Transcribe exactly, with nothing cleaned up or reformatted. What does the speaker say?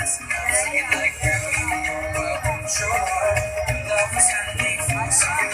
Singing like gravity, well, sure. Love is handmade, like something